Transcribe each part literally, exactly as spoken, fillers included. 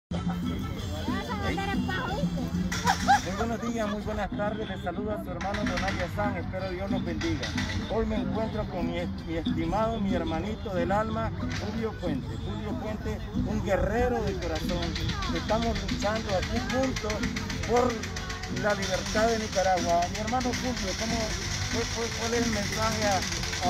Muy buenos días, muy buenas tardes. Les saluda a su hermano Donalia San. Espero Dios los bendiga. Hoy me encuentro con mi, mi estimado, mi hermanito del alma, Julio Puente. Julio Puente, un guerrero de corazón. Estamos luchando aquí juntos por la libertad de Nicaragua. Mi hermano Julio, ¿cómo, cuál, ¿cuál es el mensaje a,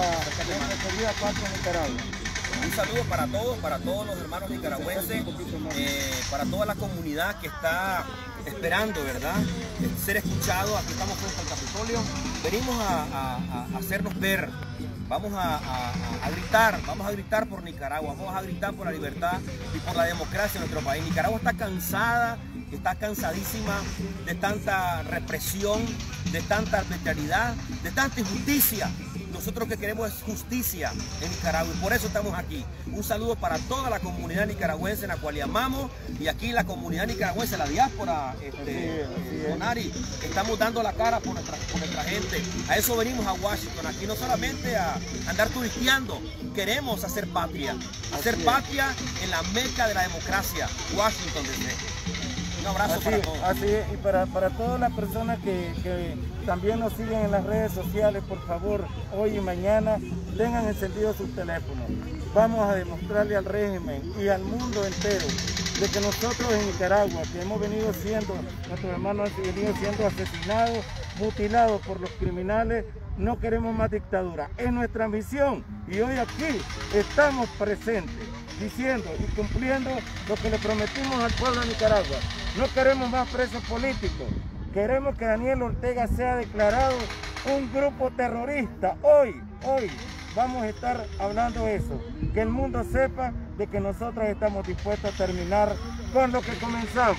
a nuestra querida patria Nicaragua? Un saludo para todos, para todos los hermanos nicaragüenses, eh, para toda la comunidad que está esperando, ¿verdad?, ser escuchado. Aquí estamos frente al Capitolio. Venimos a, a, a hacernos ver. Vamos a, a, a gritar, vamos a gritar por Nicaragua, vamos a gritar por la libertad y por la democracia en nuestro país. Nicaragua está cansada, está cansadísima de tanta represión, de tanta arbitrariedad, de tanta injusticia. Nosotros lo que queremos es justicia en Nicaragua y por eso estamos aquí. Un saludo para toda la comunidad nicaragüense en la cual llamamos, y aquí la comunidad nicaragüense, la diáspora, este, Donari, estamos dando la cara por nuestra, por nuestra gente. A eso venimos a Washington, aquí no solamente a andar turisteando, queremos hacer patria, hacer patria en la meca de la democracia, Washington D C. Un abrazo así, para todos. Así es, y para, para todas las personas que, que también nos siguen en las redes sociales, por favor, hoy y mañana tengan encendidos sus teléfonos. Vamos a demostrarle al régimen y al mundo entero de que nosotros en Nicaragua, que hemos venido siendo, nuestros hermanos han venido siendo asesinados, mutilados por los criminales, no queremos más dictadura. Es nuestra misión y hoy aquí estamos presentes, diciendo y cumpliendo lo que le prometimos al pueblo de Nicaragua. No queremos más presos políticos. Queremos que Daniel Ortega sea declarado un grupo terrorista. Hoy, hoy vamos a estar hablando eso. Que el mundo sepa de que nosotros estamos dispuestos a terminar con lo que comenzamos.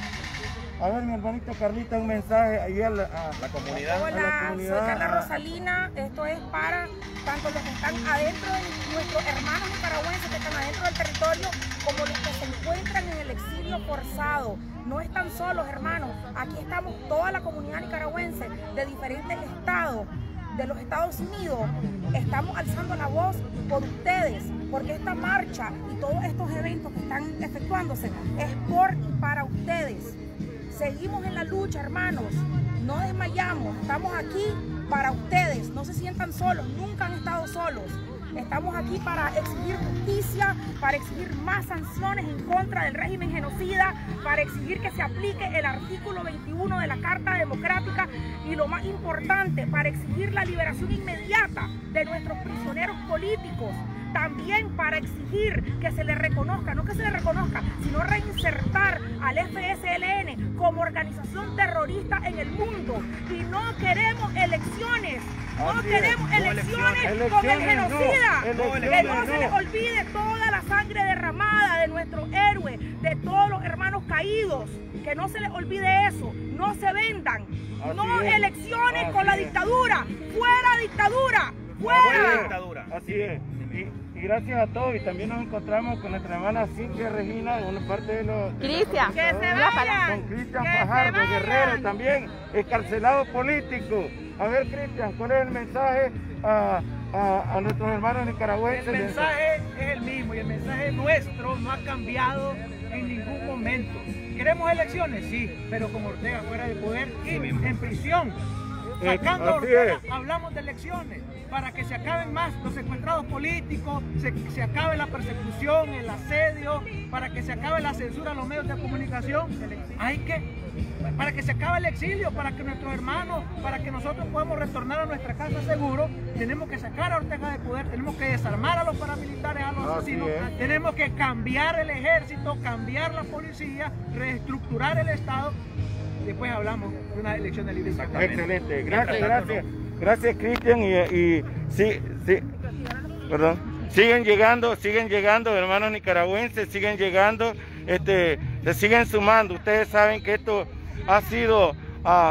A ver, mi hermanito Carlita, un mensaje ahí a la, a, la comunidad. Hola, a la comunidad, soy Carla a... Rosalina. Esto es para tanto los que están adentro de nuestros hermanos nicaragüenses que están adentro del territorio, como los que se encuentran en el exilio forzado. No están solos, hermanos. Aquí estamos toda la comunidad nicaragüense de diferentes estados de los Estados Unidos. Estamos alzando la voz por ustedes, porque esta marcha y todos estos eventos que están efectuándose es por y para ustedes. Seguimos en la lucha, hermanos, no desmayamos, estamos aquí para ustedes, no se sientan solos, nunca han estado solos. Estamos aquí para exigir justicia, para exigir más sanciones en contra del régimen genocida, para exigir que se aplique el artículo veintiuno de la Carta Democrática y lo más importante, para exigir la liberación inmediata de nuestros prisioneros políticos. También para exigir que se le reconozca, no que se le reconozca, sino reinsertar al F S L N como organización terrorista en el mundo. Y no queremos elecciones, no Así queremos es. elecciones, elecciones con el genocida. No, que no, no se les olvide toda la sangre derramada de nuestros héroes, de todos los hermanos caídos. Que no se les olvide eso, no se vendan. Así no es. elecciones Así con la dictadura, fuera dictadura, fuera. Fuera dictadura. Así es. Y, y gracias a todos, y también nos encontramos con nuestra hermana Cintia Regina, una parte de los... Cristian, que se vaya. Con Cristian Fajardo, guerrero también, excarcelado político. A ver, Cristian, ¿cuál es el mensaje a, a, a nuestros hermanos nicaragüenses? El mensaje es el mismo y el mensaje nuestro no ha cambiado en ningún momento. ¿Queremos elecciones? Sí, pero con Ortega fuera de poder y en prisión. Sacando a Ortega, hablamos de elecciones, para que se acaben más los secuestrados políticos, se, se acabe la persecución, el asedio, para que se acabe la censura a los medios de comunicación. Hay que, para que se acabe el exilio, para que nuestros hermanos, para que nosotros podamos retornar a nuestra casa seguro, tenemos que sacar a Ortega de poder, tenemos que desarmar a los paramilitares, a los asesinos, tenemos que cambiar el ejército, cambiar la policía, reestructurar el Estado. Después hablamos de una elección de libre. Excelente, gracias, gracias. Gracias, Cristian, y, y sí, sí, perdón. Siguen llegando, siguen llegando, hermanos nicaragüenses, siguen llegando, este, se siguen sumando. Ustedes saben que esto ha sido, uh,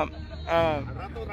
uh,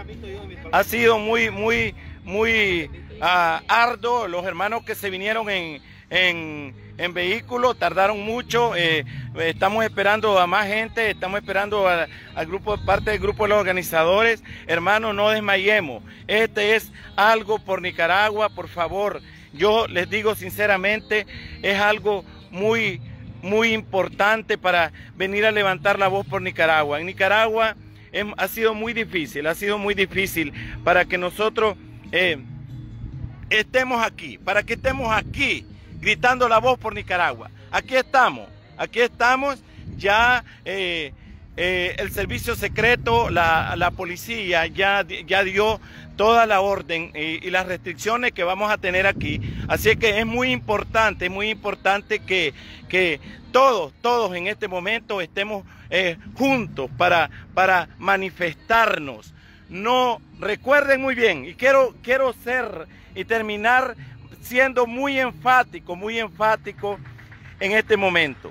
ha sido muy, muy, muy uh, arduo. Los hermanos que se vinieron en, en, en vehículo tardaron mucho. Eh, estamos esperando a más gente, estamos esperando a, al grupo, parte del grupo de los organizadores. Hermanos, no desmayemos. Este es algo por Nicaragua, por favor. Yo les digo sinceramente, es algo muy muy importante para venir a levantar la voz por Nicaragua. En Nicaragua es, ha sido muy difícil, ha sido muy difícil para que nosotros eh, estemos aquí, para que estemos aquí gritando la voz por Nicaragua. Aquí estamos, aquí estamos, ya eh, eh, el servicio secreto, la, la policía ya, ya dio toda la orden y, y las restricciones que vamos a tener aquí. Así que es muy importante, es muy importante que, que todos, todos en este momento estemos eh, juntos para, para manifestarnos. No, recuerden muy bien, y quiero, quiero ser y terminar siendo muy enfático, muy enfático en este momento.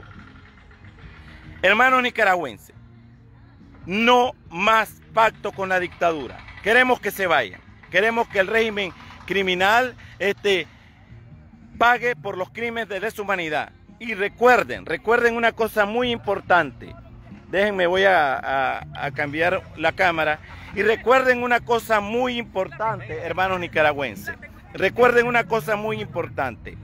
Hermanos nicaragüenses, no más pacto con la dictadura. Queremos que se vayan. Queremos que el régimen criminal este, pague por los crímenes de lesa humanidad. Y recuerden, recuerden una cosa muy importante. Déjenme, voy a, a, a cambiar la cámara. Y recuerden una cosa muy importante, hermanos nicaragüenses. Recuerden una cosa muy importante.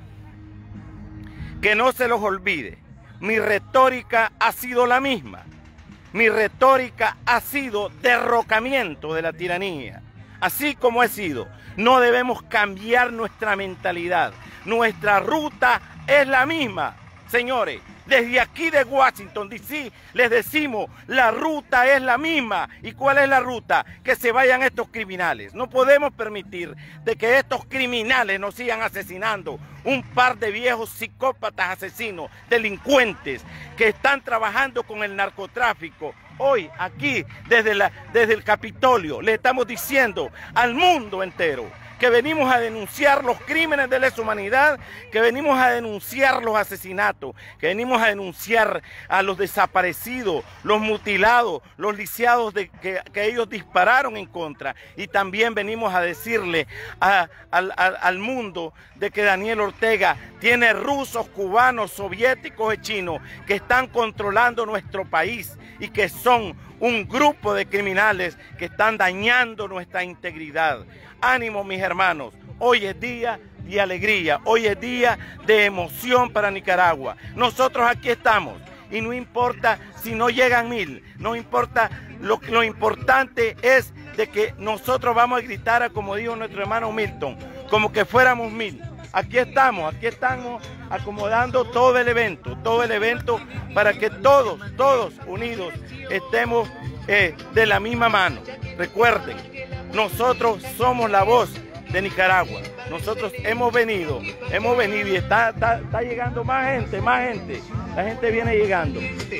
Que no se los olvide. Mi retórica ha sido la misma. Mi retórica ha sido derrocamiento de la tiranía. Así como ha sido, no debemos cambiar nuestra mentalidad. Nuestra ruta es la misma. Señores, desde aquí de Washington, D C, les decimos, la ruta es la misma. ¿Y cuál es la ruta? Que se vayan estos criminales. No podemos permitir de que estos criminales nos sigan asesinando. Un par de viejos psicópatas asesinos, delincuentes, que están trabajando con el narcotráfico. Hoy, aquí, desde, la, desde el Capitolio, le estamos diciendo al mundo entero que venimos a denunciar los crímenes de lesa humanidad, que venimos a denunciar los asesinatos, que venimos a denunciar a los desaparecidos, los mutilados, los lisiados de, que, que ellos dispararon en contra. Y también venimos a decirle a, al, al, al mundo de que Daniel Ortega tiene rusos, cubanos, soviéticos y chinos que están controlando nuestro país y que son un grupo de criminales que están dañando nuestra integridad. Ánimo, mis hermanos, hoy es día de alegría, hoy es día de emoción para Nicaragua. Nosotros aquí estamos y no importa si no llegan mil, no importa, lo, lo importante es de que nosotros vamos a gritar, como dijo nuestro hermano Milton, como que fuéramos mil. Aquí estamos, aquí estamos acomodando todo el evento, todo el evento para que todos, todos unidos estemos eh, de la misma mano. Recuerden, nosotros somos la voz de Nicaragua. Nosotros hemos venido, hemos venido y está, está, está llegando más gente, más gente. La gente viene llegando,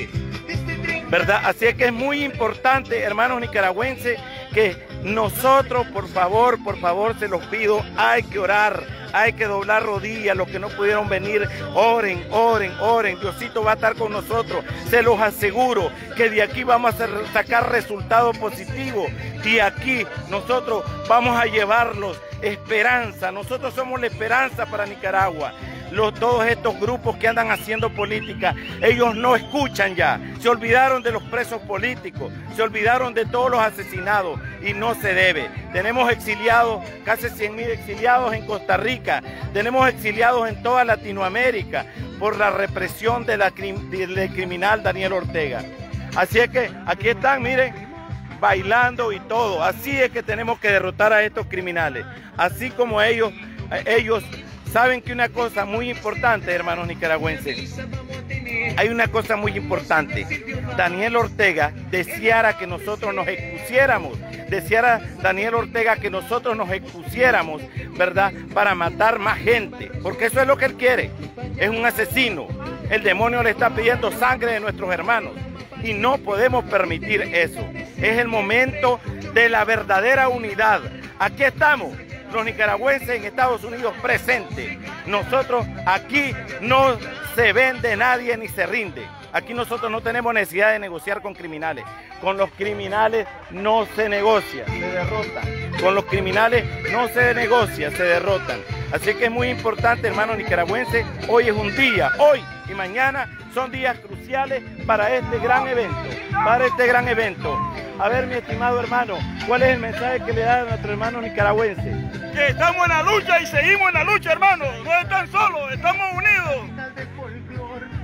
¿verdad? Así es que es muy importante, hermanos nicaragüenses, que nosotros, por favor, por favor, se los pido, hay que orar, hay que doblar rodillas. Los que no pudieron venir, oren, oren, oren. Diosito va a estar con nosotros. Se los aseguro que de aquí vamos a sacar resultados positivos. De aquí nosotros vamos a llevarlos esperanza. Nosotros somos la esperanza para Nicaragua. Los, todos estos grupos que andan haciendo política, ellos no escuchan ya. Se olvidaron de los presos políticos, se olvidaron de todos los asesinados y no se debe. Tenemos exiliados, casi cien mil exiliados en Costa Rica, tenemos exiliados en toda Latinoamérica por la represión de la, del criminal Daniel Ortega. Así es que aquí están, miren, bailando y todo. Así es que tenemos que derrotar a estos criminales. Así como ellos, ellos saben que una cosa muy importante, hermanos nicaragüenses, hay una cosa muy importante. Daniel Ortega deseara que nosotros nos expusiéramos, deseara Daniel Ortega que nosotros nos expusiéramos, ¿verdad? Para matar más gente, porque eso es lo que él quiere. Es un asesino. El demonio le está pidiendo sangre de nuestros hermanos y no podemos permitir eso. Es el momento de la verdadera unidad. Aquí estamos, los nicaragüenses en Estados Unidos presentes. Nosotros aquí no se vende nadie ni se rinde. Aquí nosotros no tenemos necesidad de negociar con criminales. Con los criminales no se negocia, se derrotan. Con los criminales no se negocia, se derrotan. Así que es muy importante, hermanos nicaragüenses, hoy es un día, hoy y mañana son días cruciales para este gran evento, para este gran evento. A ver, mi estimado hermano, ¿cuál es el mensaje que le da a nuestro hermano nicaragüense? Que estamos en la lucha y seguimos en la lucha, hermano. No están solos, estamos unidos.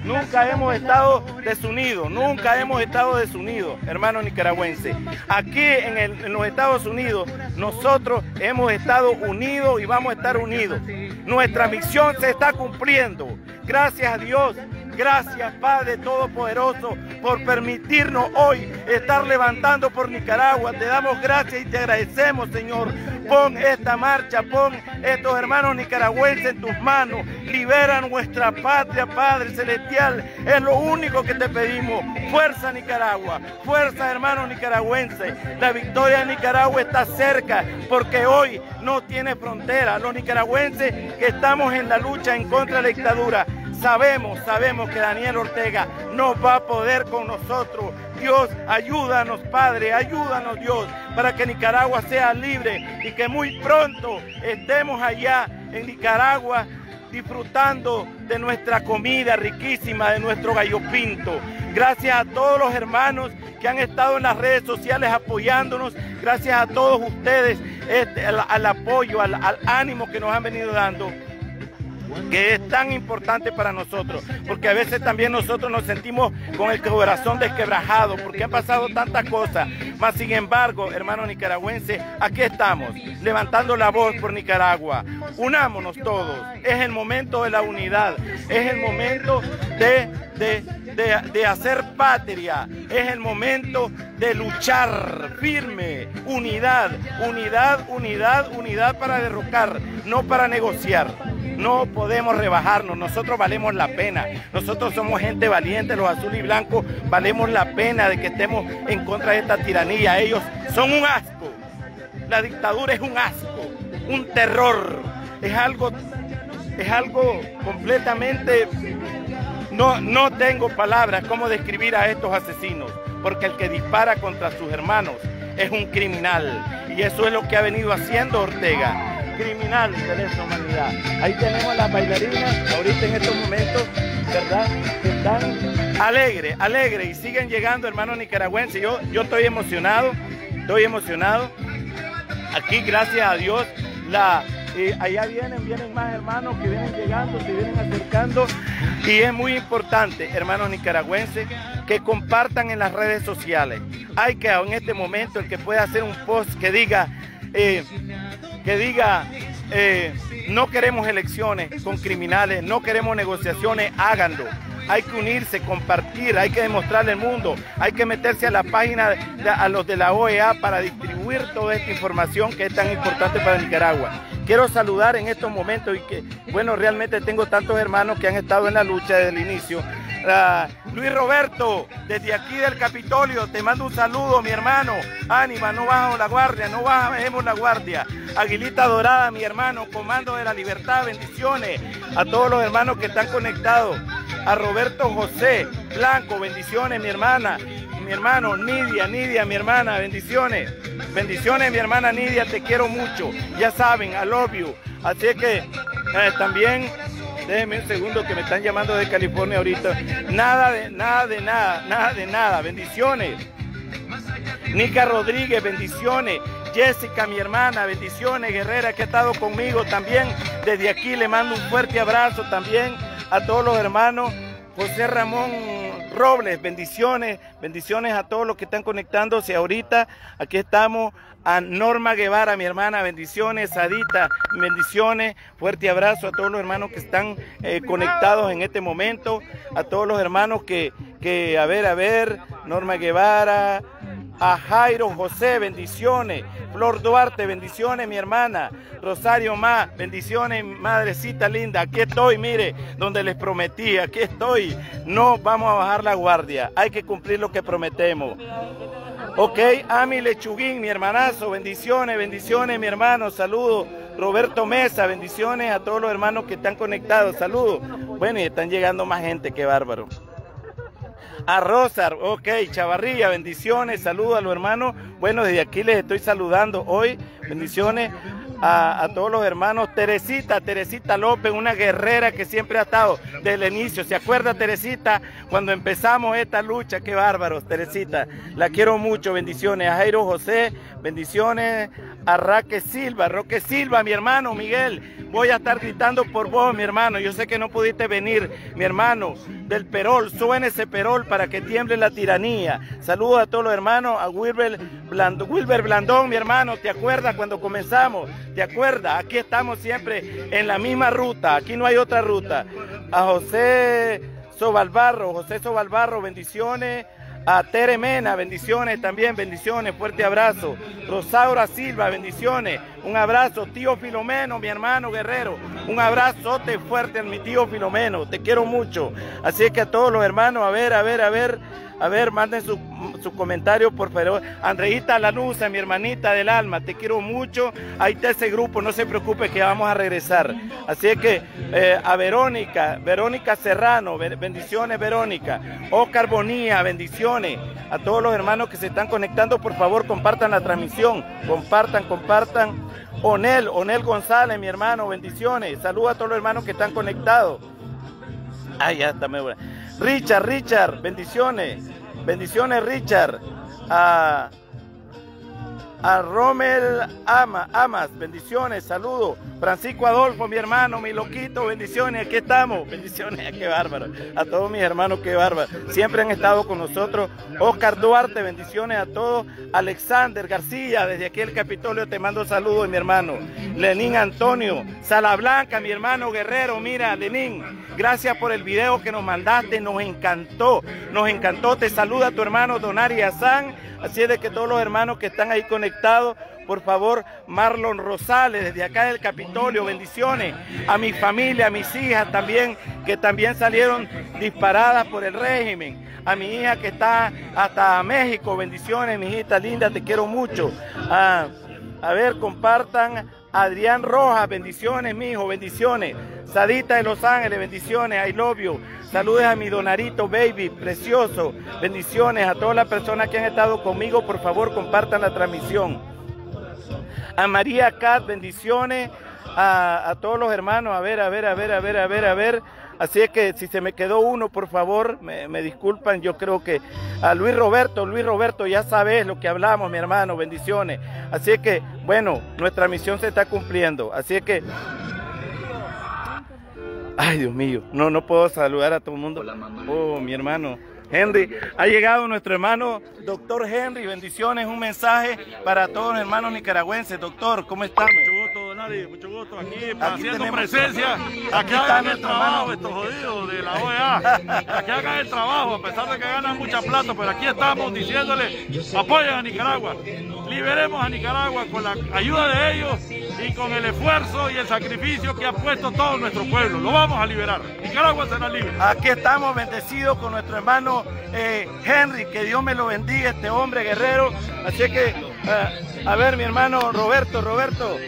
Nunca hemos estado desunidos, nunca hemos estado desunidos, hermanos nicaragüenses. Aquí en, el, en los Estados Unidos, nosotros hemos estado unidos y vamos a estar unidos. Nuestra misión se está cumpliendo. Gracias a Dios. Gracias, Padre Todopoderoso, por permitirnos hoy estar levantando por Nicaragua. Te damos gracias y te agradecemos, Señor. Pon esta marcha, pon estos hermanos nicaragüenses en tus manos. Libera nuestra patria, Padre Celestial. Es lo único que te pedimos. Fuerza, Nicaragua. Fuerza, hermanos nicaragüenses. La victoria de Nicaragua está cerca porque hoy no tiene frontera. Los nicaragüenses que estamos en la lucha en contra de la dictadura, Sabemos, sabemos que Daniel Ortega no va a poder con nosotros. Dios, ayúdanos, Padre, ayúdanos, Dios, para que Nicaragua sea libre y que muy pronto estemos allá en Nicaragua disfrutando de nuestra comida riquísima, de nuestro gallo pinto. Gracias a todos los hermanos que han estado en las redes sociales apoyándonos. Gracias a todos ustedes, este, al, al apoyo, al, al ánimo que nos han venido dando, que es tan importante para nosotros, porque a veces también nosotros nos sentimos con el corazón desquebrajado, porque han pasado tantas cosas, mas sin embargo, hermanos nicaragüenses, aquí estamos, levantando la voz por Nicaragua. Unámonos todos, es el momento de la unidad, es el momento de, de, de, de hacer patria, es el momento de luchar firme, unidad, unidad, unidad, unidad para derrocar, no para negociar. No podemos rebajarnos, nosotros valemos la pena, nosotros somos gente valiente, los azules y blancos valemos la pena de que estemos en contra de esta tiranía. Ellos son un asco, la dictadura es un asco, un terror, es algo, es algo completamente, no, no tengo palabras cómo describir a estos asesinos, porque el que dispara contra sus hermanos es un criminal, y eso es lo que ha venido haciendo Ortega. Criminal de lesa humanidad. Ahí tenemos a las bailarinas, ahorita en estos momentos, ¿verdad? Que están alegres, alegres y siguen llegando, hermanos nicaragüenses. Yo, yo estoy emocionado, estoy emocionado. Aquí, gracias a Dios, la, eh, allá vienen, vienen más hermanos que vienen llegando, se vienen acercando. Y es muy importante, hermanos nicaragüenses, que compartan en las redes sociales. Hay que, en este momento, el que pueda hacer un post que diga... Eh, que diga, eh, no queremos elecciones con criminales, no queremos negociaciones, háganlo. Hay que unirse, compartir, hay que demostrarle al mundo, hay que meterse a la página de, de, a los de la O E A para distribuir toda esta información que es tan importante para Nicaragua. Quiero saludar en estos momentos y que, bueno, realmente tengo tantos hermanos que han estado en la lucha desde el inicio. Uh, Luis Roberto, desde aquí del Capitolio, te mando un saludo, mi hermano. Ánima, no bajamos la guardia, no bajemos la guardia. Aguilita Dorada, mi hermano, Comando de la Libertad, bendiciones a todos los hermanos que están conectados. A Roberto José Blanco, bendiciones, mi hermana, mi hermano, Nidia, Nidia, mi hermana, bendiciones. Bendiciones, mi hermana Nidia, te quiero mucho. Ya saben, I love you. Así que eh, también... Déjenme un segundo que me están llamando de California ahorita. Nada de nada, de nada, nada de nada. Bendiciones. Nica Rodríguez, bendiciones. Jessica, mi hermana, bendiciones. Guerrera, que ha estado conmigo también. Desde aquí le mando un fuerte abrazo también a todos los hermanos. José Ramón Robles, bendiciones. Bendiciones a todos los que están conectándose ahorita. Aquí estamos. A Norma Guevara, mi hermana, bendiciones. Sadita, bendiciones. Fuerte abrazo a todos los hermanos que están eh, conectados en este momento. A todos los hermanos que, que, a ver, a ver, Norma Guevara. A Jairo José, bendiciones. Flor Duarte, bendiciones, mi hermana. Rosario Ma, bendiciones, madrecita linda. Aquí estoy, mire, donde les prometí, aquí estoy. No vamos a bajar la guardia. Hay que cumplir lo que prometemos. Ok, Ami Lechuguín, mi hermanazo, bendiciones, bendiciones, mi hermano, saludos. Roberto Mesa, bendiciones a todos los hermanos que están conectados, saludos. Bueno, y están llegando más gente, qué bárbaro. A Rosar, ok, Chavarría, bendiciones, saludos a los hermanos. Bueno, desde aquí les estoy saludando hoy, bendiciones a, a todos los hermanos. Teresita, Teresita López, una guerrera que siempre ha estado desde el inicio. ¿Se acuerda, Teresita, cuando empezamos esta lucha? Qué bárbaros, Teresita, la quiero mucho, bendiciones. A Jairo José, bendiciones. A Raque Silva, Roque Silva, mi hermano Miguel, voy a estar gritando por vos, mi hermano. Yo sé que no pudiste venir, mi hermano. del Perol, suene ese Perol para que tiemble la tiranía. Saludos a todos los hermanos, a Wilber Blandón, Wilber Blandón, mi hermano, ¿te acuerdas cuando comenzamos? ¿Te acuerdas? Aquí estamos siempre en la misma ruta, aquí no hay otra ruta. A José Sobalbarro, José Sobalbarro, bendiciones. A Tere Mena, bendiciones también, bendiciones, fuerte abrazo. Rosaura Silva, bendiciones, un abrazo. Tío Filomeno, mi hermano guerrero, un abrazote fuerte a mi tío Filomeno, te quiero mucho. Así es que a todos los hermanos, a ver, a ver, a ver, a ver, manden sus su comentarios por favor. Andreita Lanusa, mi hermanita del alma, te quiero mucho. Ahí está ese grupo, no se preocupe que vamos a regresar. Así es que eh, a Verónica, Verónica Serrano, bendiciones Verónica. Oscar Bonilla, bendiciones. A todos los hermanos que se están conectando, por favor compartan la transmisión, compartan, compartan. Onel, Onel González, mi hermano, bendiciones. Saludos a todos los hermanos que están conectados. Ay, ya está muy buena. Richard, Richard, bendiciones. Bendiciones, Richard. A, a Rommel Ama, Amas, bendiciones, saludos. Francisco Adolfo, mi hermano, mi loquito, bendiciones, aquí estamos. Bendiciones, qué bárbaro. A todos mis hermanos, qué bárbaro. Siempre han estado con nosotros. Oscar Duarte, bendiciones a todos. Alexander García, desde aquí el Capitolio, te mando saludos, mi hermano. Lenín Antonio, Sala Blanca, mi hermano guerrero, mira, Lenín, gracias por el video que nos mandaste, nos encantó, nos encantó. Te saluda tu hermano Donari Azán, así es de que todos los hermanos que están ahí conectados, por favor, Marlon Rosales, desde acá del Capitolio, bendiciones. A mi familia, a mis hijas también, que también salieron disparadas por el régimen. A mi hija que está hasta México, bendiciones, mi hijita linda, te quiero mucho. Ah, a ver, compartan. Adrián Rojas, bendiciones, mi hijo, bendiciones. Sadita de Los Ángeles, bendiciones, I love you. Saludos a mi Donarito, baby, precioso. Bendiciones a todas las personas que han estado conmigo, por favor, compartan la transmisión. A María Cat, bendiciones. A, a todos los hermanos, a ver, a ver, a ver, a ver, a ver, a ver. Así es que si se me quedó uno, por favor, me, me disculpan. Yo creo que a Luis Roberto, Luis Roberto, ya sabes lo que hablamos, mi hermano, bendiciones. Así es que, bueno, nuestra misión se está cumpliendo. Así es que, ay, Dios mío, no, no puedo saludar a todo el mundo. Oh, mi hermano Henry, ha llegado nuestro hermano doctor Henry, bendiciones, un mensaje para todos los hermanos nicaragüenses. Doctor, ¿cómo estamos? Mucho gusto, Donari, mucho gusto aquí, aquí haciendo tenemos, presencia. Aquí, aquí está hagan el trabajo estos jodidos de la O E A. Aquí hagan el trabajo, a pesar de que ganan mucha plata, pero aquí estamos diciéndole, apoyen a Nicaragua. Liberemos a Nicaragua con la ayuda de ellos y con el esfuerzo y el sacrificio que ha puesto todo nuestro pueblo. Lo vamos a liberar. Nicaragua será libre. Aquí estamos bendecidos con nuestro hermano eh, Henry, que Dios me lo bendiga, este hombre guerrero. Así que, uh, a ver, mi hermano Roberto, Roberto.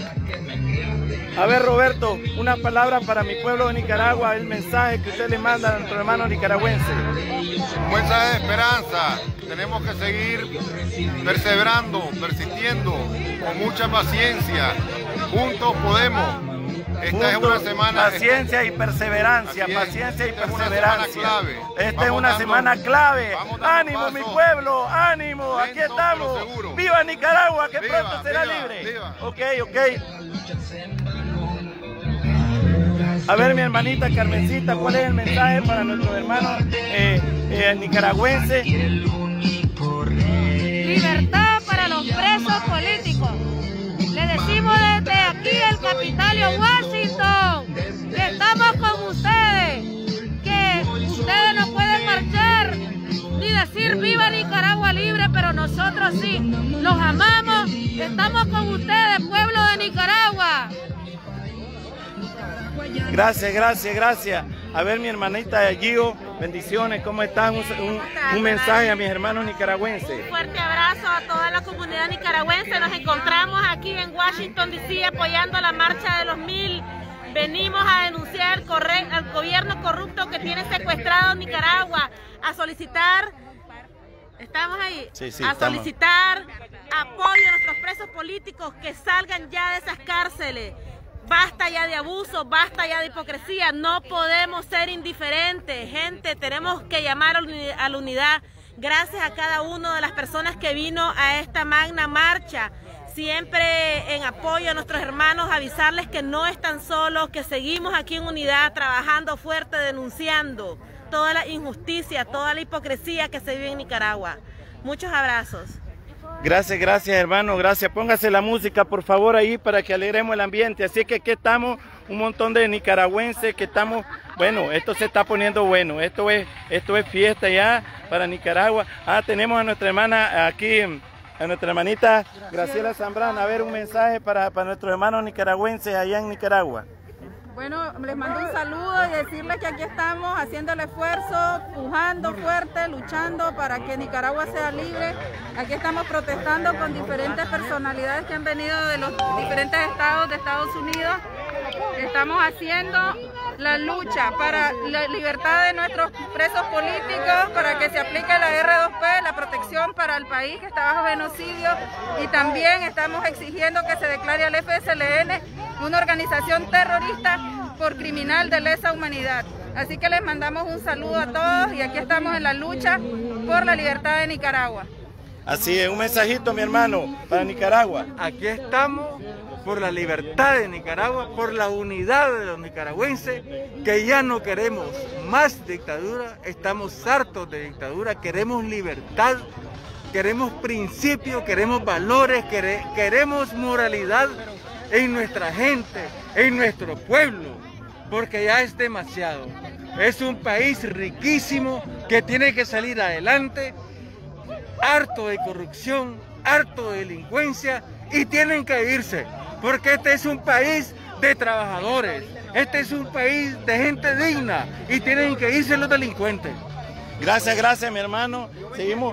A ver, Roberto, una palabra para mi pueblo de Nicaragua, el mensaje que usted le manda a nuestro hermano nicaragüense. Un mensaje de esperanza. Tenemos que seguir perseverando, persistiendo, con mucha paciencia. Juntos podemos. Esta Juntos, es una semana... Paciencia y perseverancia, Así paciencia y es. Esta perseverancia. Es una semana clave. Esta Vamos es una dando, semana clave. Ánimo, paso, mi pueblo, ánimo, aquí lento, estamos. pero seguro. ¡Viva Nicaragua, que Viva, pronto será viva, libre! viva. Ok, ok. A ver, mi hermanita Carmencita, ¿cuál es el mensaje para nuestros hermanos eh, eh, nicaragüenses? Libertad para los presos políticos. Le decimos desde aquí el Capitolio Washington que estamos con ustedes, que ustedes no pueden marchar ni decir viva Nicaragua libre, pero nosotros sí, los amamos, estamos con ustedes, pueblo de Nicaragua. Gracias, gracias, gracias. A ver, mi hermanita Gio, bendiciones, ¿cómo están? Un, un, un mensaje a mis hermanos nicaragüenses. Un fuerte abrazo a toda la comunidad nicaragüense. Nos encontramos aquí en Washington, D C apoyando la marcha de los mil. Venimos a denunciar al gobierno corrupto que tiene secuestrado Nicaragua, a solicitar, ¿estamos ahí? Sí, sí, a estamos. solicitar apoyo a nuestros presos políticos que salgan ya de esas cárceles. Basta ya de abuso, basta ya de hipocresía, no podemos ser indiferentes, gente, tenemos que llamar a la unidad. Gracias a cada una de las personas que vino a esta magna marcha, siempre en apoyo a nuestros hermanos, avisarles que no están solos, que seguimos aquí en unidad, trabajando fuerte, denunciando. toda la injusticia, toda la hipocresía que se vive en Nicaragua. Muchos abrazos. Gracias, gracias hermano, gracias. Póngase la música por favor ahí para que alegremos el ambiente. Así que aquí estamos un montón de nicaragüenses que estamos, bueno, esto se está poniendo bueno, esto es, esto es fiesta ya para Nicaragua. Ah, tenemos a nuestra hermana aquí, a nuestra hermanita Graciela Zambrana. A ver, un mensaje para, para nuestros hermanos nicaragüenses allá en Nicaragua. Bueno, les mando un saludo y decirles que aquí estamos haciendo el esfuerzo, pujando fuerte, luchando para que Nicaragua sea libre. Aquí estamos protestando con diferentes personalidades que han venido de los diferentes estados de Estados Unidos. Estamos haciendo la lucha para la libertad de nuestros presos políticos, para que se aplique la R dos P, la protección para el país que está bajo genocidio, y también estamos exigiendo que se declare al F S L N una organización terrorista por criminal de lesa humanidad. Así que les mandamos un saludo a todos y aquí estamos en la lucha por la libertad de Nicaragua. Así es, un mensajito mi hermano para Nicaragua. Aquí estamos por la libertad de Nicaragua, por la unidad de los nicaragüenses, que ya no queremos más dictadura, estamos hartos de dictadura, queremos libertad, queremos principios, queremos valores, queremos moralidad en nuestra gente, en nuestro pueblo, porque ya es demasiado. Es un país riquísimo que tiene que salir adelante, harto de corrupción, harto de delincuencia, y tienen que irse, porque este es un país de trabajadores, este es un país de gente digna, y tienen que irse los delincuentes. Gracias, gracias mi hermano. Seguimos.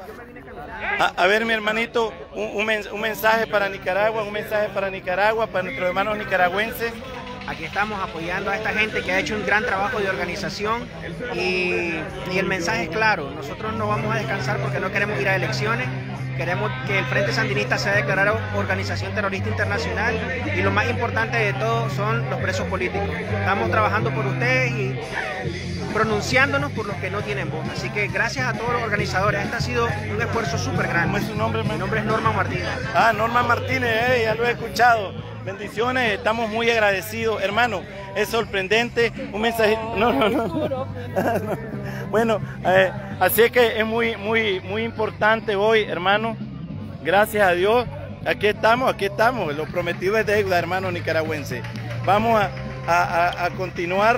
A, a ver mi hermanito, un, un, mens un mensaje para Nicaragua, un mensaje para Nicaragua, para nuestros hermanos nicaragüenses. Aquí estamos apoyando a esta gente que ha hecho un gran trabajo de organización y, y el mensaje es claro, nosotros no vamos a descansar porque no queremos ir a elecciones, queremos que el Frente Sandinista sea declarado organización terrorista internacional y lo más importante de todo son los presos políticos. Estamos trabajando por ustedes y pronunciándonos por los que no tienen voz. Así que gracias a todos los organizadores. Este ha sido un esfuerzo súper grande. ¿Cómo es su nombre? Mi nombre es Norma Martínez. Ah, Norma Martínez, eh, ya lo he escuchado. Bendiciones, estamos muy agradecidos. Hermano, es sorprendente. Un mensaje. No, no, no. Bueno, eh, así es que es muy, muy, muy importante hoy, hermano. Gracias a Dios. Aquí estamos, aquí estamos. Lo prometido es deuda, hermano nicaragüense. Vamos a, a, a continuar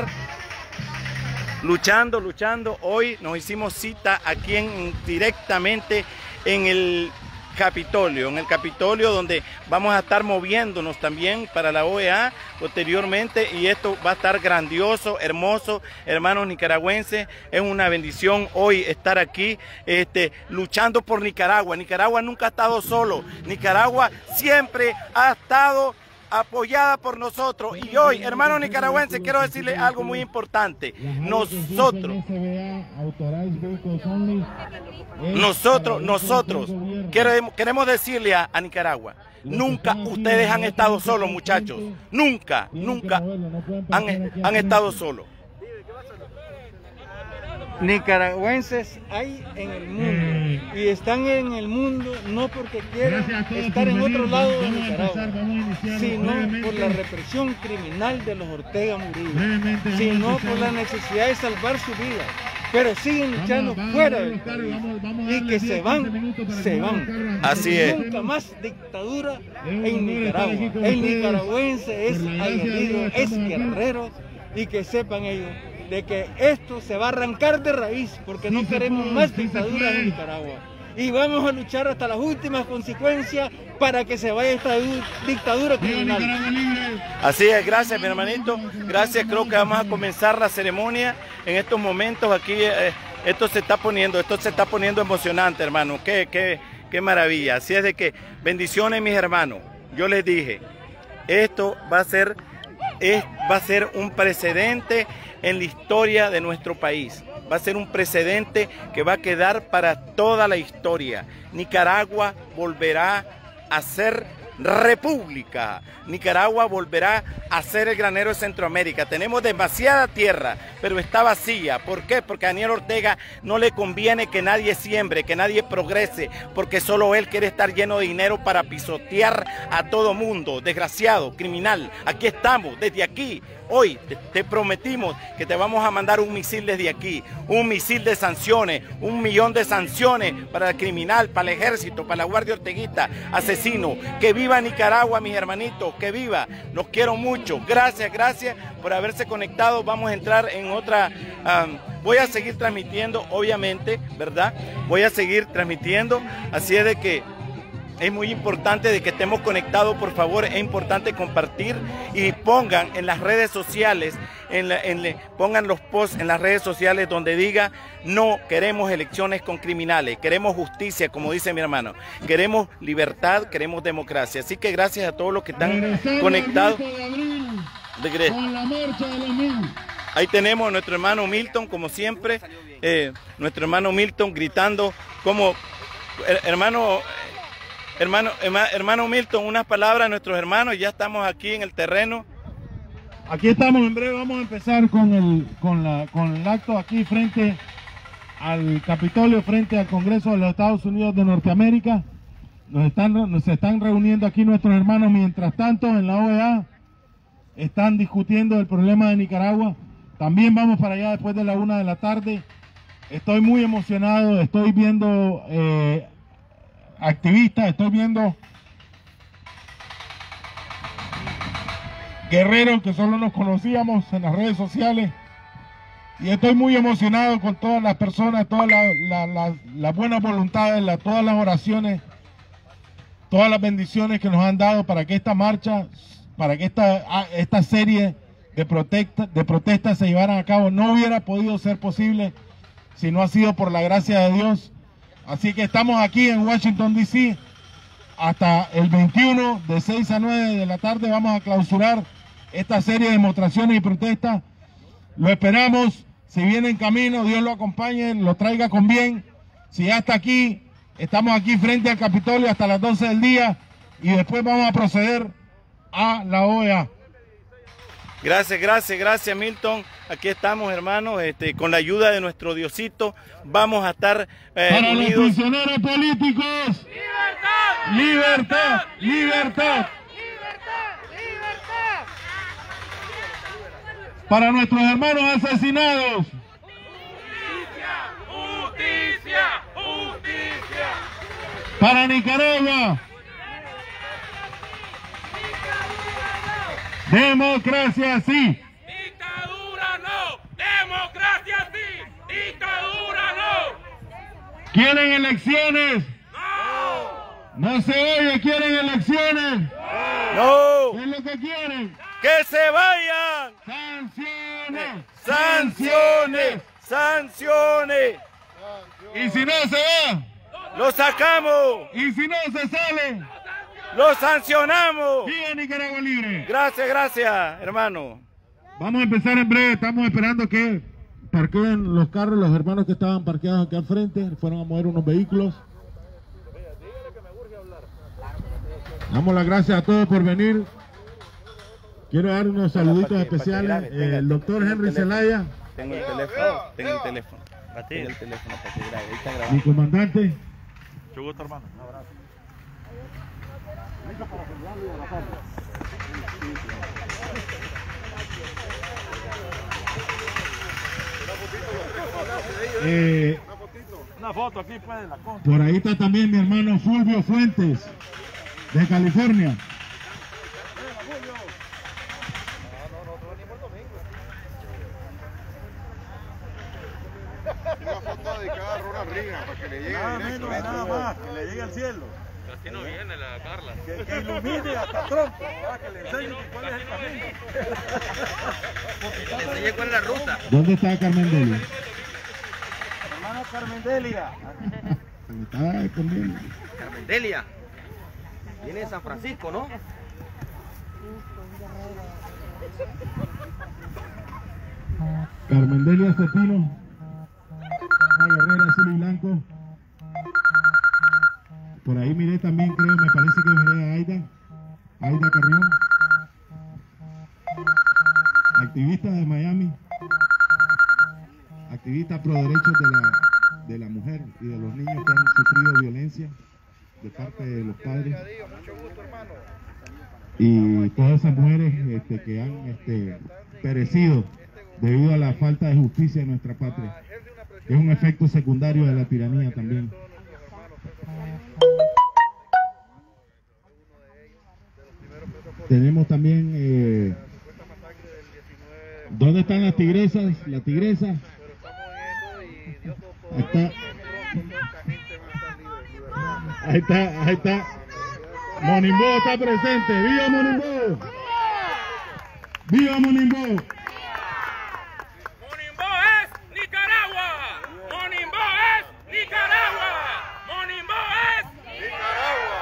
luchando, luchando. Hoy nos hicimos cita aquí en, directamente en el Capitolio, en el Capitolio donde vamos a estar moviéndonos también para la O E A posteriormente, y esto va a estar grandioso, hermoso, hermanos nicaragüenses. Es una bendición hoy estar aquí este, luchando por Nicaragua. Nicaragua nunca ha estado solo, Nicaragua siempre ha estado apoyada por nosotros, y hoy, hermanos nicaragüenses, quiero decirles algo muy importante. Nosotros, nosotros, nosotros queremos, queremos decirle a, a Nicaragua, nunca ustedes han estado solos, muchachos, nunca, nunca han, han estado solos. Nicaragüenses hay en el mundo y están en el mundo no porque quieran estar en otro lado de Nicaragua, sino por la represión criminal de los Ortega Murillo, sino por la necesidad de salvar su vida, pero siguen luchando fuera del país y que se van, se van. Así es. Nunca más dictadura en Nicaragua. El nicaragüense es aguerrido, es guerrero, y que sepan ellos de que esto se va a arrancar de raíz, porque no queremos más dictaduras en Nicaragua. Y vamos a luchar hasta las últimas consecuencias para que se vaya esta dictadura criminal. Así es, gracias mi hermanito, gracias. Creo que vamos a comenzar la ceremonia en estos momentos. Aquí eh, esto se está poniendo, esto se está poniendo emocionante, hermano. Qué, qué, qué maravilla. Así es de que bendiciones, mis hermanos. Yo les dije, esto va a ser, es, va a ser un precedente en la historia de nuestro país. Va a ser un precedente que va a quedar para toda la historia. Nicaragua volverá a ser república. Nicaragua volverá a ser el granero de Centroamérica. Tenemos demasiada tierra, pero está vacía. ¿Por qué? Porque a Daniel Ortega no le conviene que nadie siembre, que nadie progrese, porque solo él quiere estar lleno de dinero para pisotear a todo mundo. Desgraciado, criminal. Aquí estamos, desde aquí, Hoy te, te prometimos que te vamos a mandar un misil desde aquí, un misil de sanciones, un millón de sanciones para el criminal, para el ejército, para la Guardia Orteguita, asesino. Que viva Nicaragua, mis hermanitos, que viva. Los quiero mucho. Gracias, gracias por haberse conectado. Vamos a entrar en otra... Um, voy a seguir transmitiendo, obviamente, ¿verdad? Voy a seguir transmitiendo, así es de que es muy importante de que estemos conectados, por favor, es importante compartir y pongan en las redes sociales, en la, en le, pongan los posts en las redes sociales donde diga no queremos elecciones con criminales, queremos justicia, como dice mi hermano, queremos libertad, queremos democracia. Así que gracias a todos los que están conectados. De con la marcha de los mil. Ahí tenemos a nuestro hermano Milton, como siempre, eh, nuestro hermano Milton gritando como her, hermano... Hermano, hermano Milton, unas palabras a nuestros hermanos, ya estamos aquí en el terreno. Aquí estamos, en breve vamos a empezar con el, con la, con el acto aquí frente al Capitolio, frente al Congreso de los Estados Unidos de Norteamérica. Nos están, nos están reuniendo aquí nuestros hermanos, mientras tanto en la O E A están discutiendo el problema de Nicaragua. También vamos para allá después de la una de la tarde. Estoy muy emocionado, estoy viendo... Eh, activistas, estoy viendo guerreros que solo nos conocíamos en las redes sociales y estoy muy emocionado con todas las personas, todas las la, la, la buenas voluntades, la, todas las oraciones, todas las bendiciones que nos han dado para que esta marcha, para que esta, esta serie de, protesta, de protestas se llevaran a cabo. No hubiera podido ser posible si no ha sido por la gracia de Dios. Así que estamos aquí en Washington, D C hasta el veintiuno, de seis a nueve de la tarde. Vamos a clausurar esta serie de demostraciones y protestas. Lo esperamos. Si viene en camino, Dios lo acompañe, lo traiga con bien. Si ya está aquí, estamos aquí frente al Capitolio hasta las doce del día y después vamos a proceder a la O E A. Gracias, gracias, gracias Milton. Aquí estamos, hermanos, este, con la ayuda de nuestro Diosito. Vamos a estar eh, para unidos. Los prisioneros políticos. ¡Libertad! ¡Libertad! ¡Libertad! ¡Libertad! Para nuestros hermanos asesinados. Justicia, justicia, justicia. Para Nicaragua. Democracia sí. Dictadura no. Democracia sí. Dictadura no. ¿Quieren elecciones? No. No se oye, ¿quieren elecciones? No. ¿Qué es lo que quieren? ¡Que se vayan! ¡Sanciones! ¡Sanciones! ¡Sanciones! ¿Y si no se va? ¡Lo sacamos! ¿Y si no se sale? ¡Lo sancionamos! ¡Viva Nicaragua Libre! Gracias, gracias, hermano. Vamos a empezar en breve. Estamos esperando que parqueen los carros. Los hermanos que estaban parqueados aquí al frente fueron a mover unos vehículos. Damos las gracias a todos por venir. Quiero dar unos saluditos especiales. El doctor Henry Zelaya. Tengo el teléfono. Tengo el teléfono. Tengo el teléfono para que grabe. Ahí está grabando. Mi comandante. Mucho gusto, hermano. Un abrazo. Eh, Una foto aquí, pues, la cosa. Por ahí está también mi hermano Fulvio Fuentes, de California. Una foto dedicada a Ronald Reagan para que le llegue Nada directo. menos, nada más, que le llegue al cielo. Casi no viene la Carla. Que, que ilumine hasta Trump, para que le enseñe cuál es el camino. Que le enseñe cuál es la ruta. ¿Dónde está Carmen Delia? Hermana Carmen Delia. Está conmigo. Carmen Delia. Viene de San Francisco, ¿no? Carmen Delia Cepino, una guerrera azul y blanco. Por ahí miré también, creo, me parece que miré a Aida, Aida Carrión, activista de Miami, activista pro derechos de la, de la mujer y de los niños que han sufrido violencia de parte de los padres. Y todas esas mujeres este, que han este, perecido debido a la falta de justicia en nuestra patria. Es un efecto secundario de la tiranía también. Tenemos también... Eh, ¿dónde están las tigresas? La tigresa. Ahí está. Ahí está, ahí está. Monimbó está presente. ¡Viva Monimbó! ¡Viva Monimbó! ¡Monimbó es Nicaragua! ¡Monimbó es Nicaragua! ¡Monimbó es Nicaragua!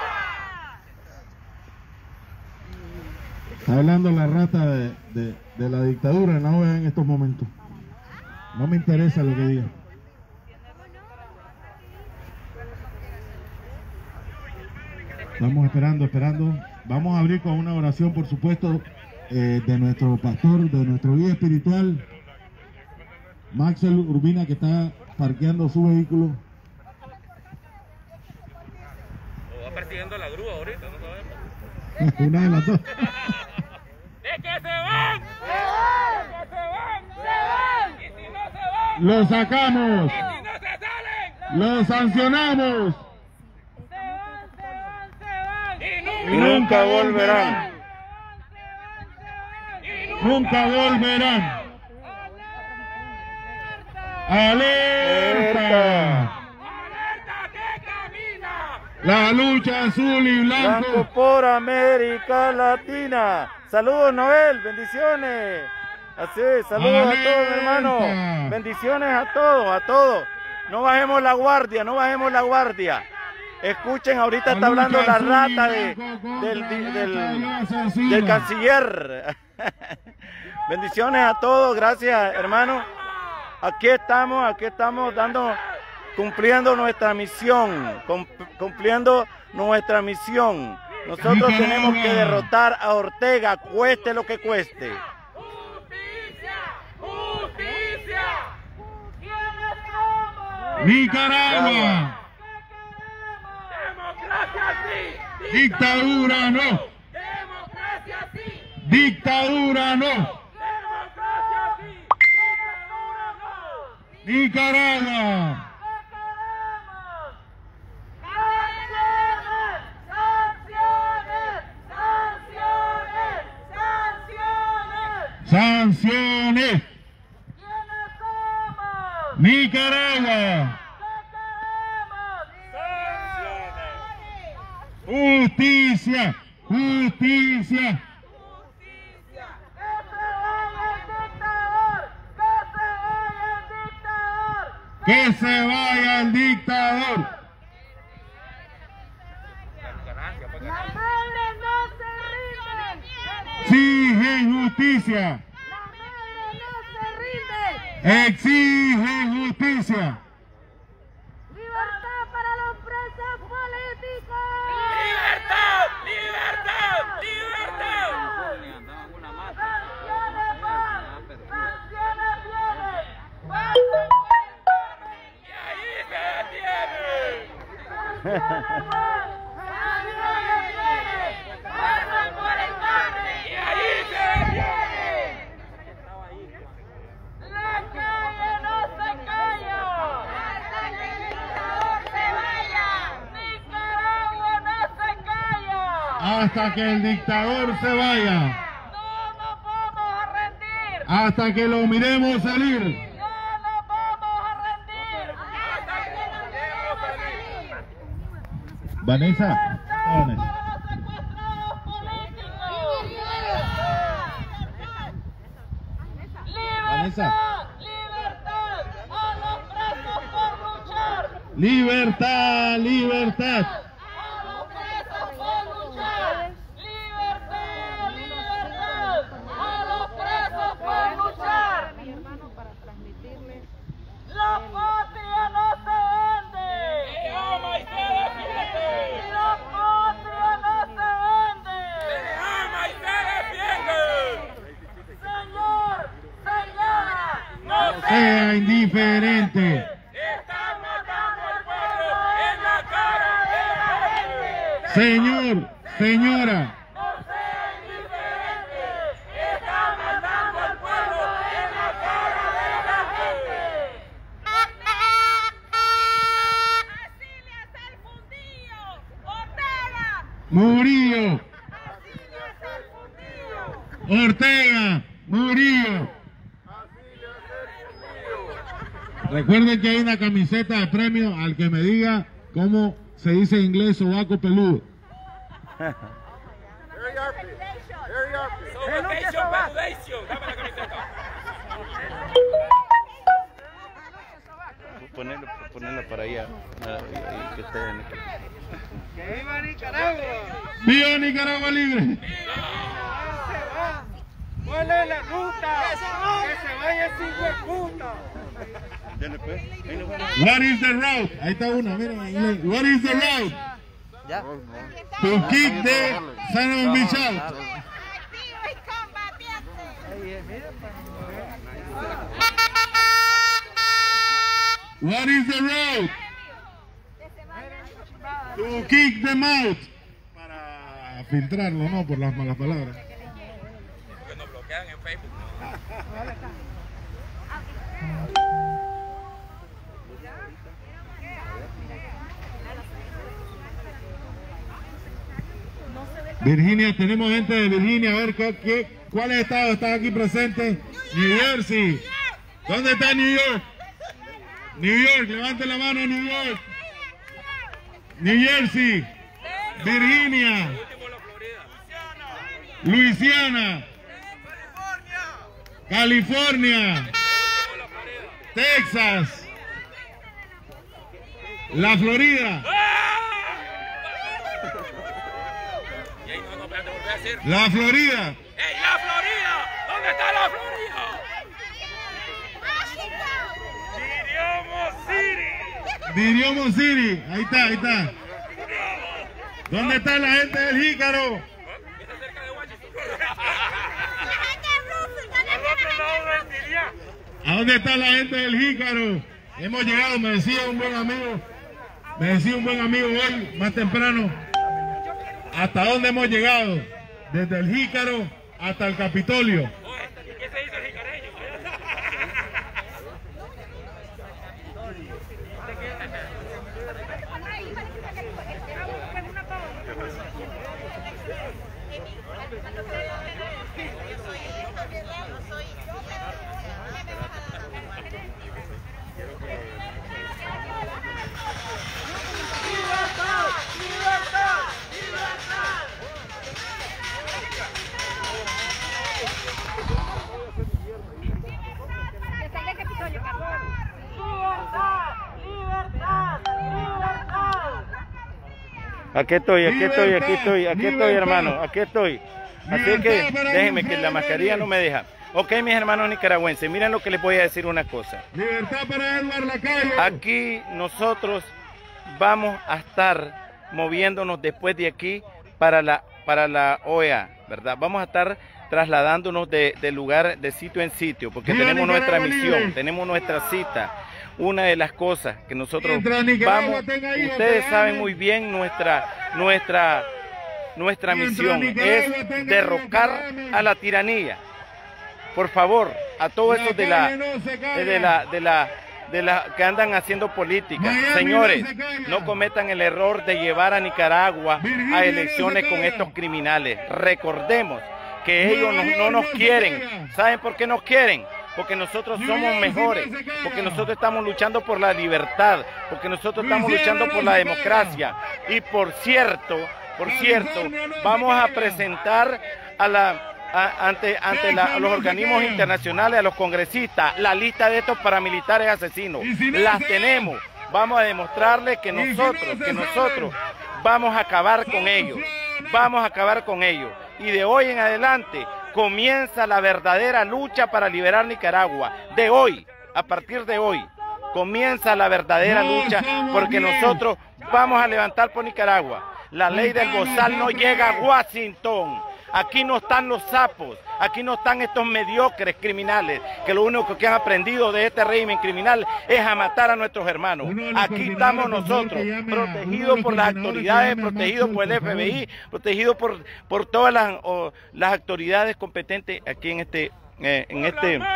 Está hablando la rata de, de, de la dictadura en la O E A en estos momentos. No me interesa lo que diga. Estamos esperando, esperando. Vamos a abrir con una oración, por supuesto, eh, de nuestro pastor, de nuestro guía espiritual, Maxwell Urbina, que está parqueando su vehículo. O va persiguiendo la grúa ahorita, no sabemos. Una de las dos. ¡De que se van! ¡Se van! ¡De que se van! ¡Se van! ¡Y si no se van! ¡Lo sacamos! ¡Y si no se salen! ¡Lo sancionamos! Y nunca volverán. Nunca volverán. ¡Alerta! La lucha azul y blanco. Blanco por América Latina. Saludos, Noel, bendiciones. Así es, saludos ¡Alerta! A todos, hermanos. Bendiciones a todos, a todos. No bajemos la guardia, no bajemos la guardia. Escuchen, ahorita está hablando la rata de, del, del, del, del canciller. Bendiciones a todos, gracias, hermano. Aquí estamos, aquí estamos dando, cumpliendo nuestra misión, cumpliendo nuestra misión. Nosotros tenemos que derrotar a Ortega, cueste lo que cueste. ¡Justicia! Nicaragua. Dictadura no. Democracia sí. Dictadura no. Democracia sí. Dictadura no. Nicaragua. Sanciones. Nicaragua. Justicia, justicia. Que se vaya el dictador. Las madres no se rinden. Exigen justicia. Las madres no se rinden. Exigen justicia. Libertad para los presos políticos. Libertad, libertad, libertad. Sanciones van, sanciones vienen. Y ahí se detiene. Sanciones van, sanciones vienen. Pasan por el cable. Y ahí se detiene. La calle no se calla. Hasta que el dictador se vaya. Nicaragua no se calla. Hasta que el dictador se vaya. No nos vamos a rendir. Hasta que lo miremos salir. No nos vamos a rendir. Hasta que lo miremos salir. Vanessa. Vanessa. Vanessa. Libertad a los presos por luchar. Libertad, libertad. A los presos por luchar. Libertad, libertad. A los presos por luchar. La patria no se vende. Se ama y se defiende. La patria no se vende. Se ama y se defiende. Señor, señora, no Sea indiferente. están matando al pueblo en la cara de la gente. Señor, señora. No sea indiferente. Están matando al pueblo. Murillo, Ortega, Murillo. Recuerden que hay una camiseta de premio al que me diga cómo se dice en inglés sobaco peludo. Ponerla, ponerla para allá, y que ustedes... ¡Que viva Nicaragua! ¡Viva Nicaragua libre! ¿Cuál es la ruta? ¡Que se vaya, que se vaya sin puta! What is the route? Ahí está una, miren en inglés. What is the route? Ya. To kick the son of a bitch out. What is the route? To kick them out. Para filtrarlo, no por las malas palabras. Que nos bloquean en Facebook. Virginia, tenemos gente de Virginia, a ver ¿qué, qué, cuáles estados están aquí presentes. New Jersey. ¿Dónde está New York? New York, levante la mano New York. New Jersey, Virginia, Luisiana, California, Texas, la Florida. La Florida. ¡Ey, la Florida! ¿Dónde está la Florida? Diriomo City. Diriomo City. Ahí está, ahí está. ¿Dónde está la gente del Jícaro? ¿A dónde está la gente del Jícaro? Hemos llegado, me decía un buen amigo, me decía un buen amigo hoy, más temprano, ¿hasta dónde hemos llegado? Desde el Jícaro hasta el Capitolio. ¿Y qué se dice el jicareño? Aquí estoy, aquí estoy, aquí estoy, aquí estoy, hermano, aquí estoy. Así que déjenme que la mascarilla no me deja. Ok, mis hermanos nicaragüenses, miren lo que les voy a decir una cosa. Libertad para Edward Lacayo. Aquí nosotros vamos a estar moviéndonos después de aquí para la, para la O E A, ¿verdad? Vamos a estar trasladándonos de, de lugar, de sitio en sitio, porque tenemos nuestra misión, tenemos nuestra cita. Una de las cosas que nosotros vamos, ustedes saben muy bien nuestra, nuestra, nuestra misión es derrocar a la tiranía. Por favor, a todos esos de la, de la, de la, de la que andan haciendo política, señores, no cometan el error de llevar a Nicaragua a elecciones con estos criminales. Recordemos que ellos no, no nos quieren. ¿Saben por qué nos quieren? Porque nosotros somos mejores, porque nosotros estamos luchando por la libertad, porque nosotros estamos luchando por la democracia. Y por cierto, por cierto, vamos a presentar a la, a, ante, ante la, a los organismos internacionales, a los congresistas, la lista de estos paramilitares asesinos. Las tenemos. Vamos a demostrarles que nosotros, que nosotros vamos a acabar con ellos. Vamos a acabar con ellos. Y de hoy en adelante comienza la verdadera lucha para liberar Nicaragua. De hoy, a partir de hoy, comienza la verdadera lucha porque nosotros vamos a levantar por Nicaragua. La ley del Bozal no llega a Washington. Aquí no están los sapos, aquí no están estos mediocres criminales que lo único que han aprendido de este régimen criminal es a matar a nuestros hermanos. Aquí estamos nosotros, protegidos por las autoridades, protegidos por el F B I, protegidos por, por todas las, oh, las autoridades competentes aquí en este Eh, en este en,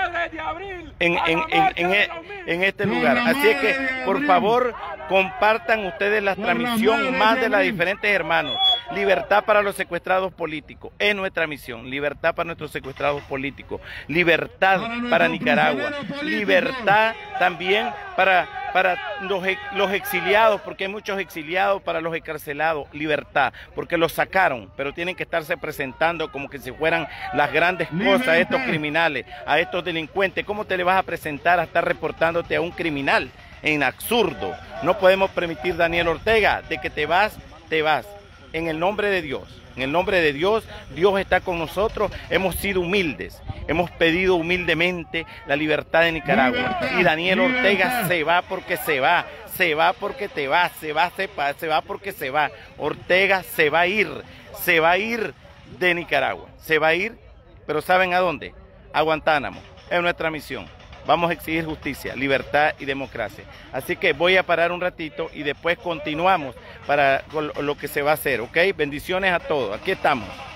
en, en, en, en este lugar. Así es que por favor compartan ustedes la transmisión más de las diferentes hermanos. libertad para los secuestrados políticos, es nuestra misión, libertad para nuestros secuestrados políticos, libertad para, para Nicaragua, libertad también para, para los, los exiliados, porque hay muchos exiliados, para los encarcelados, libertad, porque los sacaron, pero tienen que estarse presentando como que si fueran las grandes cosas a estos criminales, a estos delincuentes. ¿Cómo te le vas a presentar a estar reportándote a un criminal? En absurdo. No podemos permitir, Daniel Ortega, de que te vas, te vas. En el nombre de Dios, en el nombre de Dios, Dios está con nosotros. Hemos sido humildes, hemos pedido humildemente la libertad de Nicaragua. Y Daniel Ortega se va porque se va, se va porque te va, se va, se va, se va porque se va. Ortega se va a ir, se va a ir de Nicaragua, se va a ir, pero ¿saben a dónde? A Guantánamo. Es nuestra misión. Vamos a exigir justicia, libertad y democracia. Así que voy a parar un ratito y después continuamos para lo que se va a hacer, ¿ok? Bendiciones a todos. Aquí estamos.